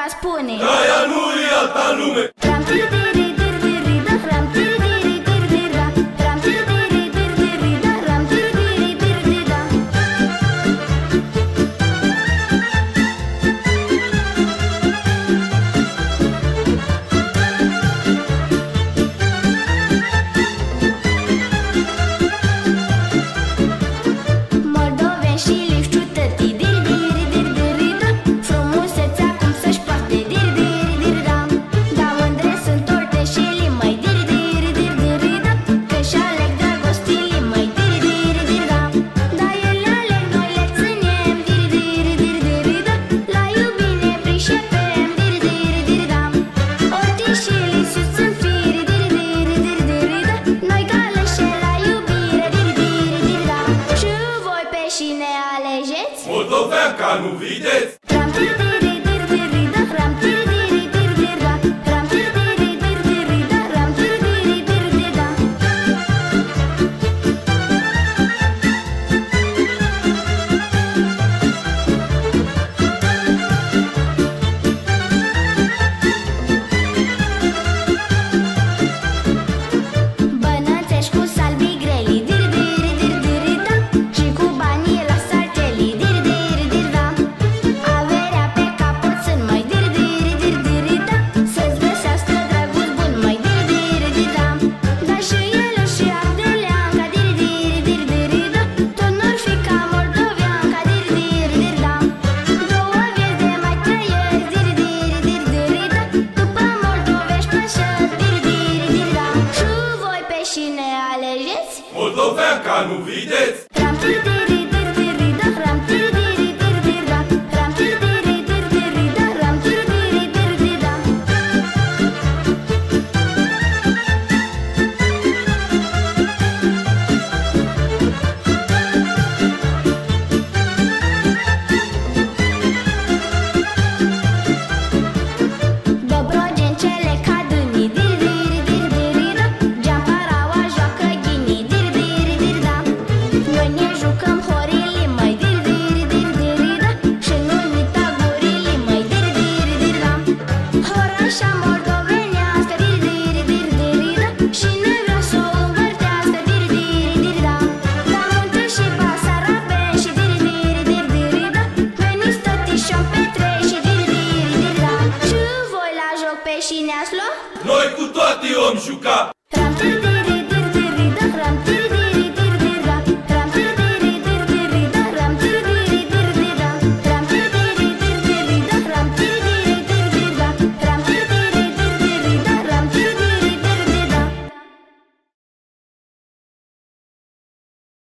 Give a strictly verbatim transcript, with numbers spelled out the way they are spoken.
spune aia nu e alta lume. Ram tiri tiri tiri da, ram tiri tiri tiri da, ram tiri tiri tiri da, ram tiri tiri da. Moldoveni și liștiu tătii diri diri diri diri da, frumusețea cum să-și poate diri diri diri da. Da, mândre sunt torte și limăi diri diri diri diri da, că-și aleg dragostii limăi diri diri diri da. Da, ele aleg, noi le ținem diri diri diri diri da, la iubire prișepem diri diri diri da. Oti și lisiu sunt firi diri diri diri diri da, noi galeșe la iubire diri diri diri da. Și voi pe cine alegeți? Moldovean ca nu vedeți. Ram tiri tiri tiri tiri da, ram tiri tiri tiri tiri da, ram tiri tiri tiri tiri da, ram tiri tiri tiri tiri da. Bănățești cu salbii greli diri diri diri diri da, și cu banii la sarteli diri diri diri da. Averea pe capăt sunt mai diri diri diri diri da, să-ți găsească dragul bun mai diri diri diri da. Dar și ele și ardeleanca diri diri diri diri da, tot n-or fi ca moldoveanca diri diri diri da. Două vieți de mai trăiesc diri diri diri diri da, după moldovești plășesc diri diri diri da. Și voi pe cine alegeți? Moldovean ca nu vedeți. Ram tiri tiri tiri tiri da, ram tiri tiri tiri tiri da, ram tiri tiri tiri tiri da, ram tiri tiri tiri tiri da. Dobrogencele cad în ii diri diri diri diri da, Geamparaua joacă ghinii diri diri diri da. Noi ne jucăm horii limăi diri diri diri diri da, și nu uita gurii limăi diri diri diri da. Horașa moldovenească diri diri diri diri da, și ne vrea să o împărtească diri diri diri da. La munte și basarabeni și diri diri diri diri da, veniți tătișom petreci și diri diri diri da. Și voi la joc pe cine ați luat? Noi cu toate om juca.